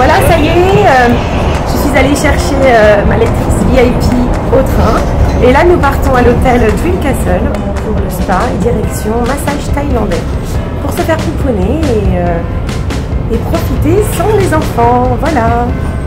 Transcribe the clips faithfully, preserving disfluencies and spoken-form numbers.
Voilà, ça y est, euh, je suis allée chercher euh, ma lectrice V I P au train. Et là, nous partons à l'hôtel Dream Castle pour le spa et direction massage thaïlandais. Pour se faire pouponner et, euh, et profiter sans les enfants. Voilà.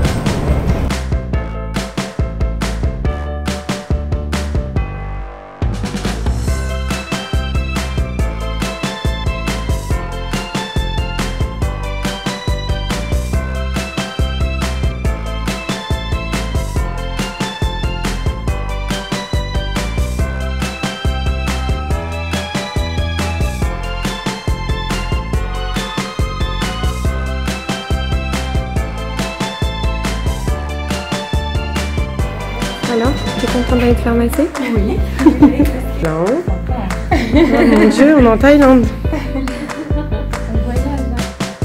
Alors, tu es contente d'aller te faire masser? Oui. Non. Oh mon Dieu, on est en Thaïlande. On voyage là.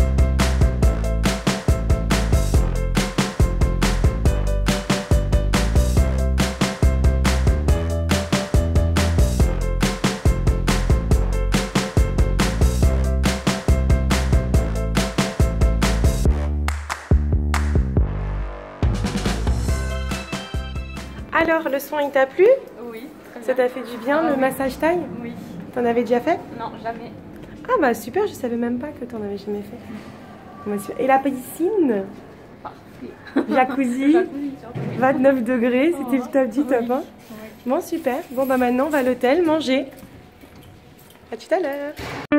Alors, le soin il t'a plu? Oui, très bien. Ça t'a fait du bien, Ah, le oui. massage thaï? Oui. T'en avais déjà fait? Non, jamais. Ah bah super, je savais même pas que t'en avais jamais fait. Moi, et la piscine? Parfait. Jacuzzi, Jacuzzi, surtout. vingt-neuf degrés, c'était le top du Oui. top. Hein. Oui. Bon super, bon bah maintenant on va à l'hôtel manger. À tout à l'heure.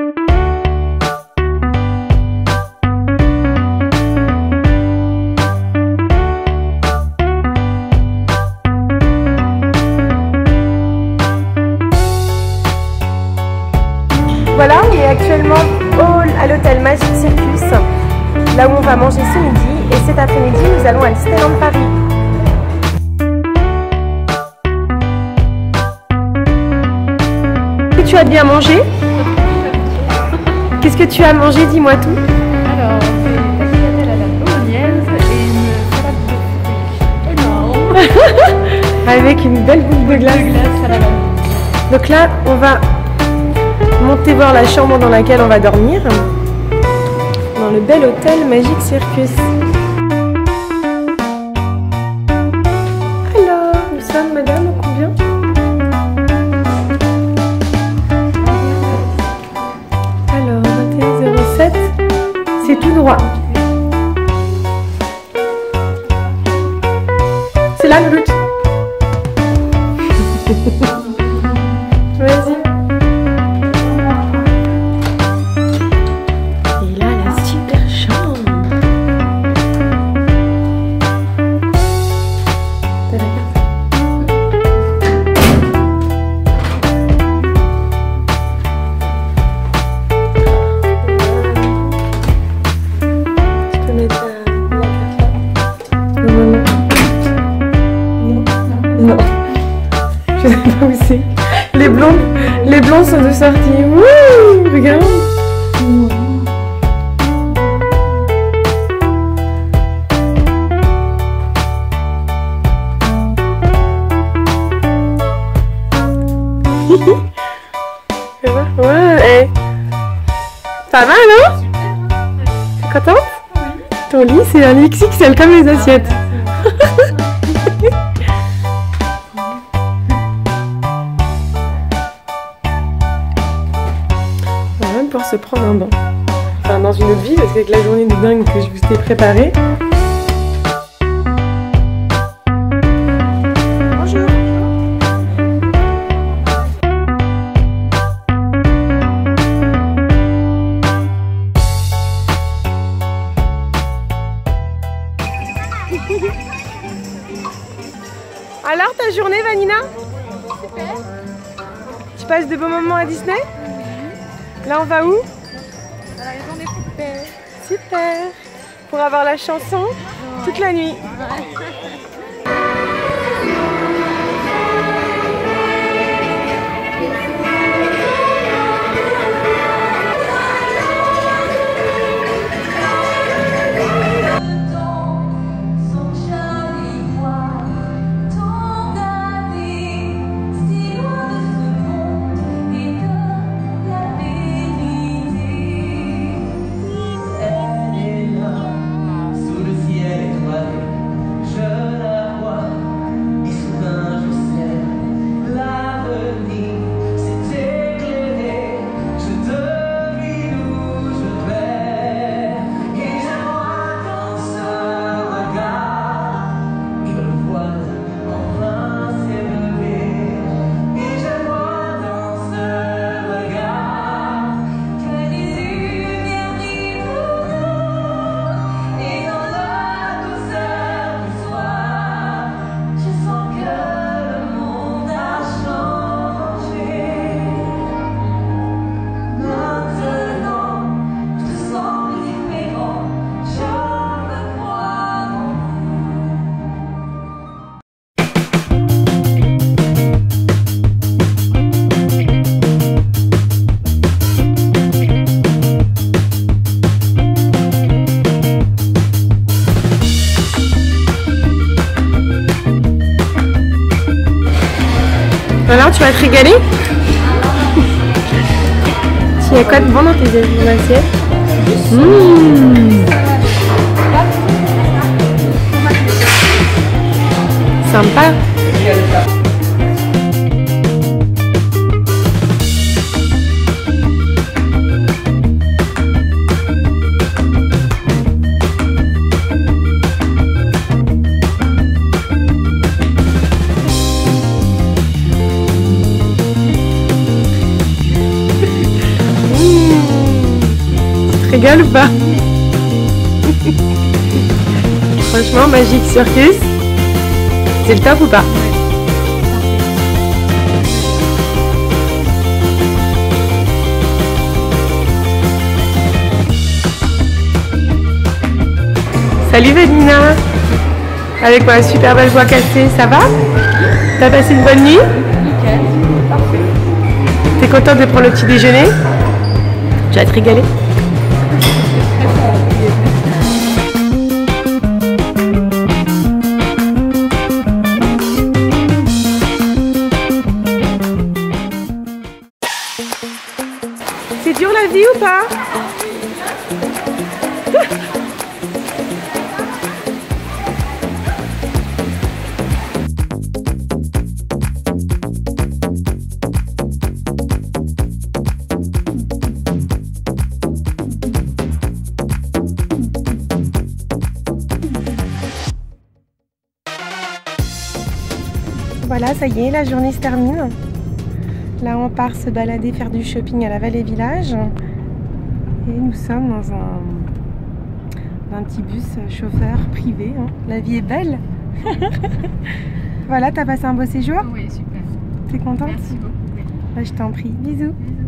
Voilà, on est actuellement au, à l'hôtel Magic Circus, là où on va manger ce midi. Et cet après-midi, nous allons à Disneyland Paris. Est-ce que tu as bien mangé? Qu'est-ce que tu as mangé? Dis-moi tout. Alors, on fait la tagliatelle à la bolognaise et une salade de fruits énorme. Avec une belle boule de glace. De glace à la vanille. Donc là, on va monter voir la chambre dans laquelle on va dormir. Dans le bel hôtel Magic Circus. Alors, nous sommes, madame, au combien? Alors, vingt et un zéro sept, c'est tout droit. C'est là le but. Vas-y. Et là, la super chambre. T'as la carte? Tu peux mettre la, la carte là? Non, non, non. Non. Non. Je sais pas où c'est. Les blonds, les blonds sont de sortie. Wouh, regarde. Ouais, pas mal, hein? T'es contente? Ton lit, c'est un X X L comme les assiettes. On va même pouvoir se prendre un bain. Enfin, dans une autre vie, parce qu'avec la journée de dingue que je vous ai préparée. Bonjour. Alors, ta journée, Vanina? Super. Tu passes de beaux moments à Disney? Là, on va où? À la maison des poupées. Super. Pour avoir la chanson toute la nuit. Elle est là, sous le ciel. tu vas te régaler. Tu y a quoi de bon dans tes assiettes? Mmh. Sympa. Régale ou pas? Franchement, Magic Circus, c'est le top ou pas? Salut Vanina, avec ma super belle voix cassée, ça va? T'as passé une bonne nuit? Nickel, parfait. T'es contente de prendre le petit déjeuner? Tu vas te régaler? C'est dur la vie ou pas? Voilà, ça y est, la journée se termine. Là, on part se balader, faire du shopping à la Vallée Village. Et nous sommes dans un, dans un petit bus chauffeur privé. Hein. La vie est belle. Voilà, t'as passé un beau séjour? Oui, super. T'es contente? Merci beaucoup. Bah, je t'en prie. Bisous. Bisous.